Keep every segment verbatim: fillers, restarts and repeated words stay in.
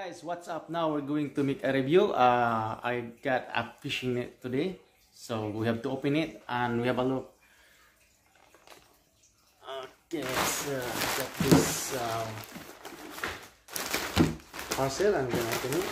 Guys, what's up? Now we're going to make a review. uh, I got a fishing net today, so we have to open it and we have a look. Okay, so I got this uh, parcel. I'm gonna open it.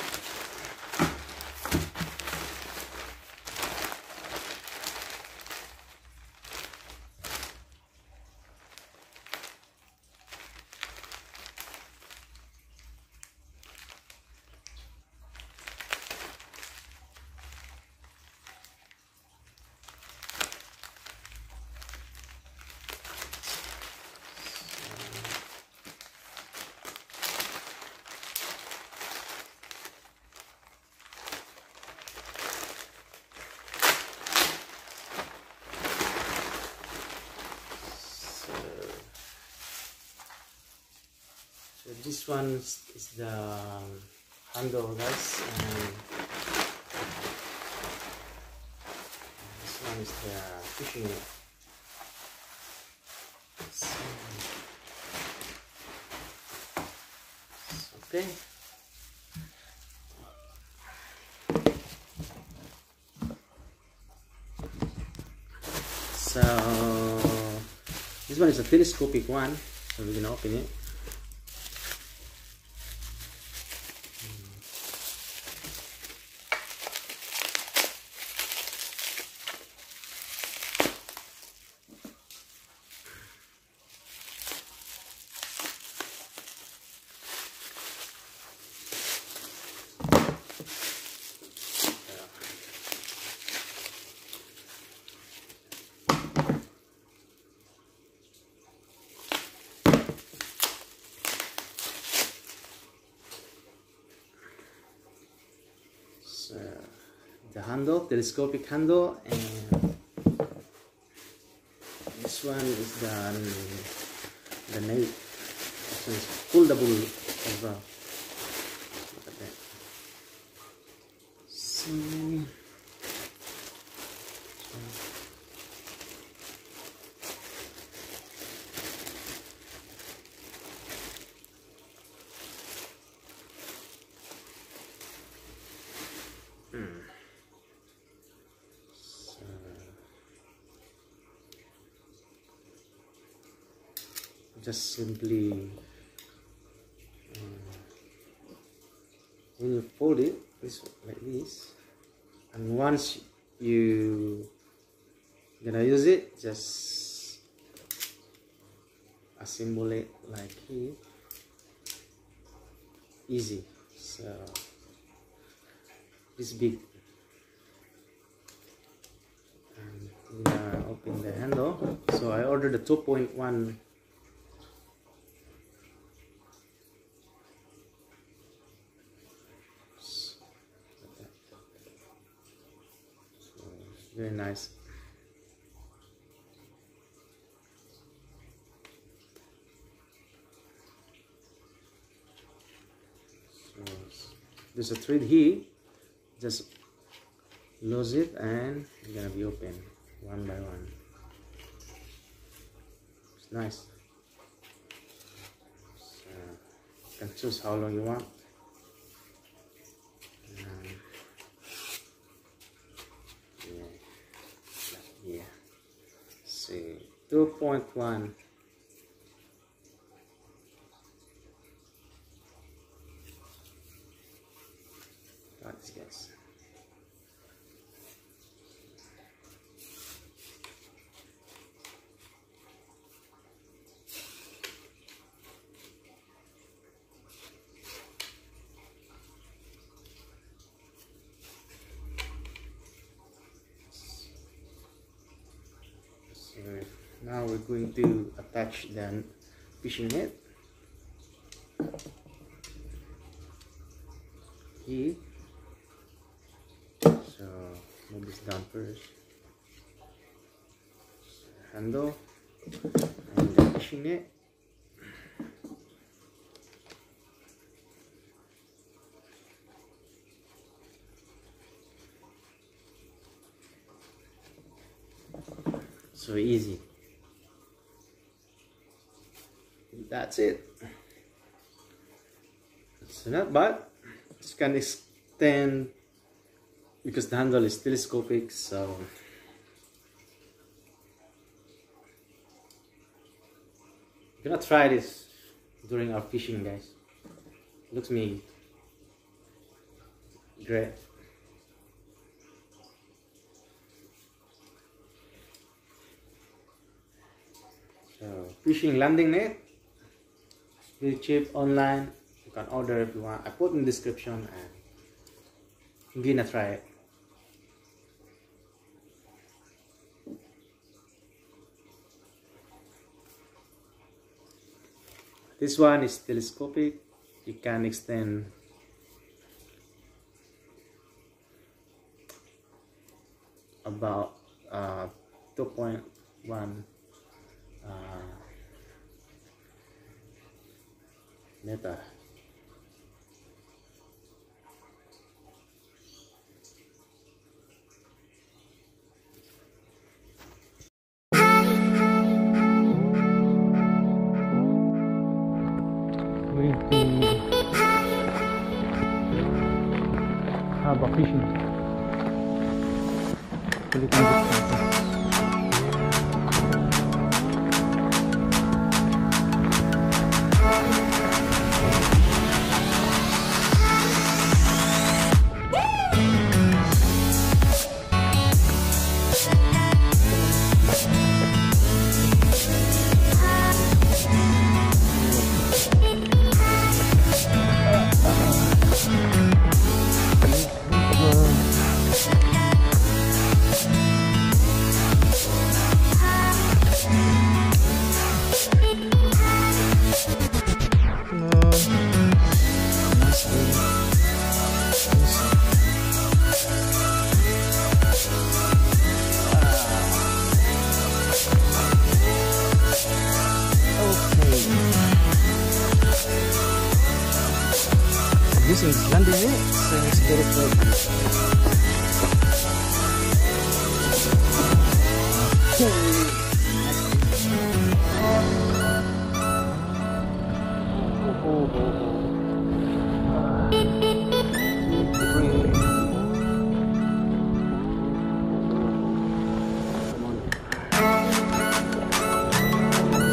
So this one is the handle, guys, and this one is the fishing net. So, okay. So this one is a telescopic one, so we're gonna open it. So the handle, telescopic handle, and this one is the the net. This one is foldable as well. Look at that. So, Hmm. So, just simply uh, when you fold it this like this, and once you gonna use it, just assemble it like here, easy. So this big, and I'm gonna open the handle. So I ordered the two point one. So very nice. So there's a thread here. Just lose it and it's gonna be open one by one. It's nice. So you can choose how long you want. Um, yeah, like here. See, two point one. This guys. So now we're going to attach the fishing net here. So move this down first. Handle and the fishing net. So easy. That's it. It's not bad. This can extend because the handle is telescopic, so we're gonna try this during our fishing, guys. Looks me great. So fishing landing net, very cheap online. You can order if you want. I put in the description and I'm gonna try it. This one is telescopic. You can extend about uh, two point one uh, meter. Going to have a fishing. Using this landing net, so it's very good. Oh, oh, oh, oh.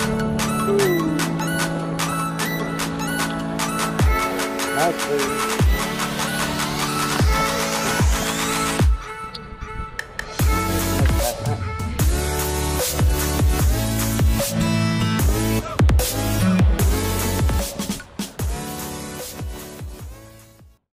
Come on. Okay.